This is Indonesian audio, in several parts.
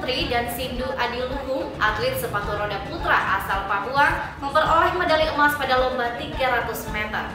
Putri dan Sindu Adiluhung, atlet sepatu roda putra asal Papua, memperoleh medali emas pada lomba 300 meter.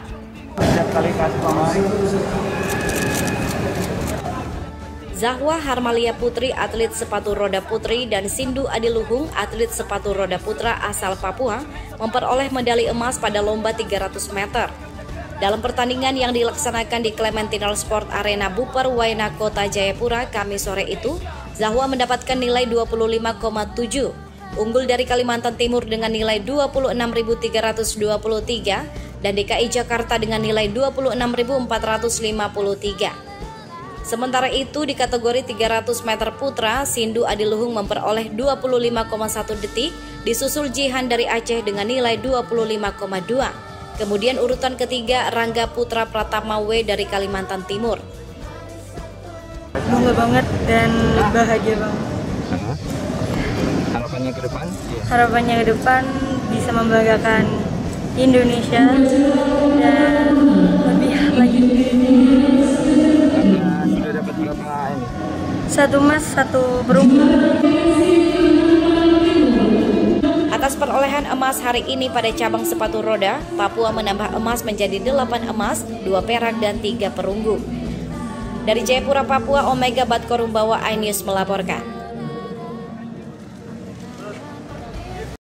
Zahwa Harmalia Putri, atlet sepatu roda putri, dan Sindu Adiluhung, atlet sepatu roda putra asal Papua, memperoleh medali emas pada lomba 300 meter. Dalam pertandingan yang dilaksanakan di Clementinal Sport Arena Buper Waena, Kota Jayapura, Kamis sore itu, Zahwa mendapatkan nilai 25,7, unggul dari Kalimantan Timur dengan nilai 26.323 dan DKI Jakarta dengan nilai 26.453. Sementara itu di kategori 300 meter putra, Sindu Adiluhung memperoleh 25,1 detik, disusul Jihan dari Aceh dengan nilai 25,2. Kemudian urutan ketiga Rangga Putra Pratama W dari Kalimantan Timur. Bangga banget dan bahagia banget. Harapannya ke depan? Harapannya ke depan bisa membanggakan Indonesia dan lebih lagi. Sudah dapat berapa ini? 1 emas, 1 perunggu. Atas perolehan emas hari ini pada cabang sepatu roda, Papua menambah emas menjadi 8 emas, 2 perak, dan 3 perunggu. Dari Jayapura, Papua, Omega Batkorumbawa iNews melaporkan.